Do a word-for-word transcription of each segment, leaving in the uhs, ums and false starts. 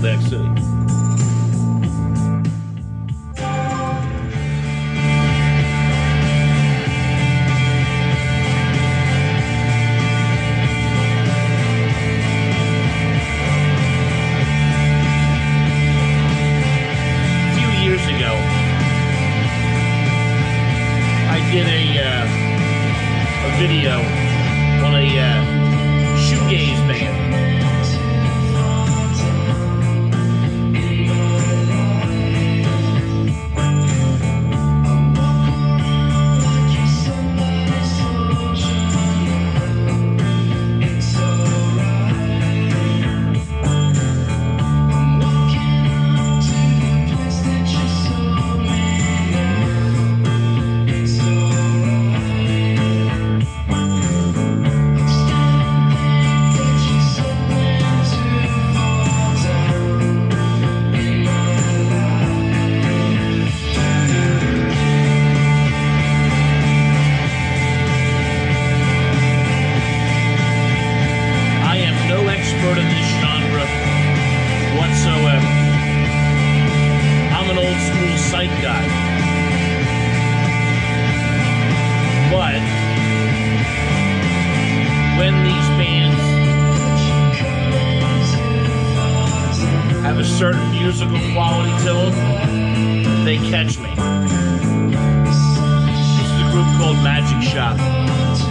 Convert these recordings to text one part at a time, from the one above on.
Back City. Did a, uh, a video on a uh, shoegaze band. Guy. But when these bands have a certain musical quality to them, they catch me. This is a group called Magic Shoppe.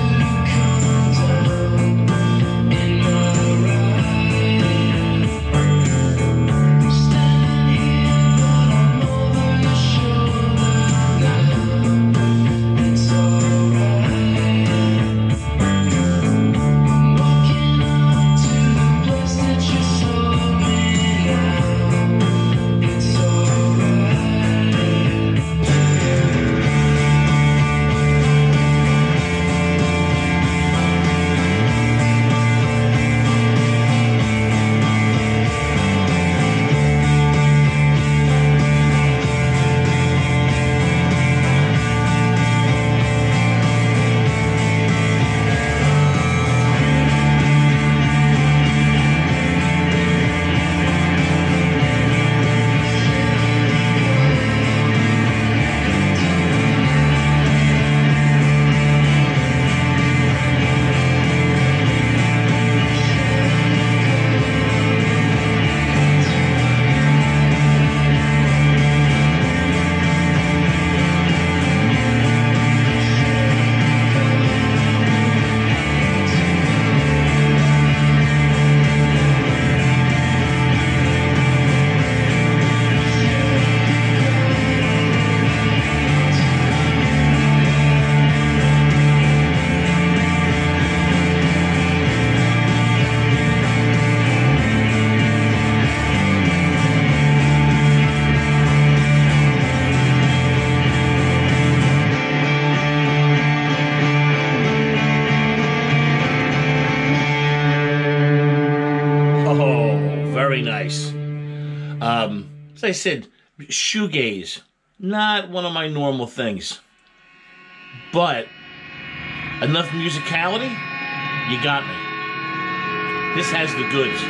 Very nice. Um, as I said, shoegaze, not one of my normal things. But enough musicality, you got me. This has the goods.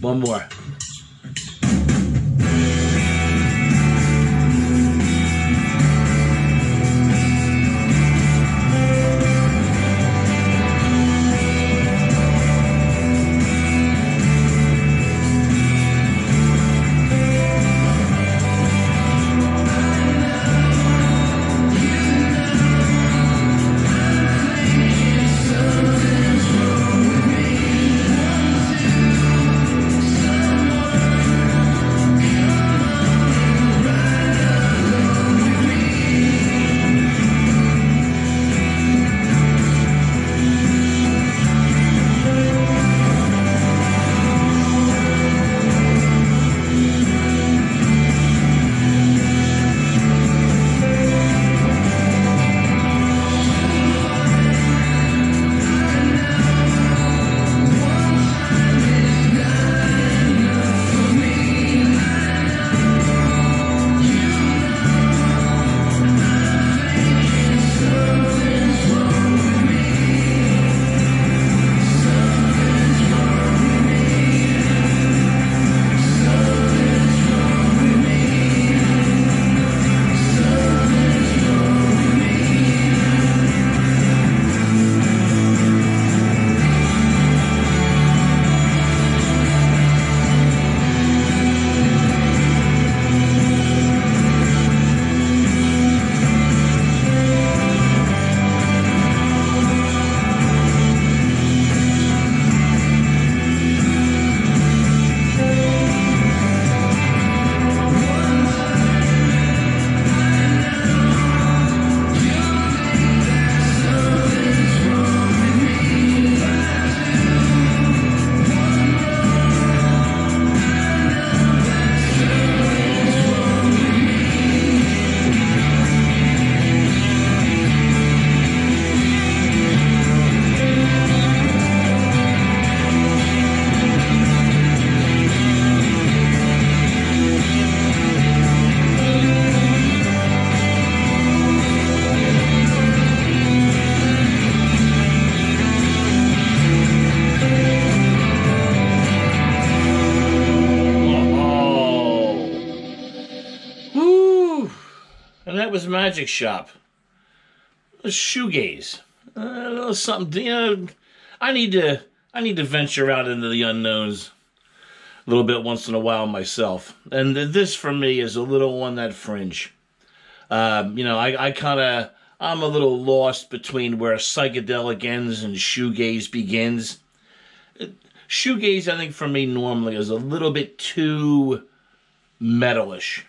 One more. And that was Magic Shop. A shoegaze. Uh, a little something, you know, I need to I need to venture out into the unknowns a little bit once in a while myself. And this for me is a little on that fringe. Um, you know, I, I kind of, I'm a little lost between where psychedelic ends and shoegaze begins. Shoegaze, I think for me normally is a little bit too metalish.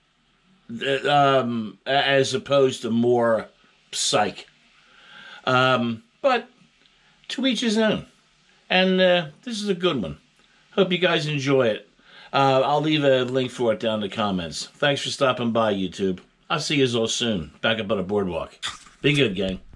Um, as opposed to more psych. Um, but to each his own. And uh, this is a good one. Hope you guys enjoy it. Uh, I'll leave a link for it down in the comments. Thanks for stopping by, YouTube. I'll see you all soon. Back up on the boardwalk. Be good, gang.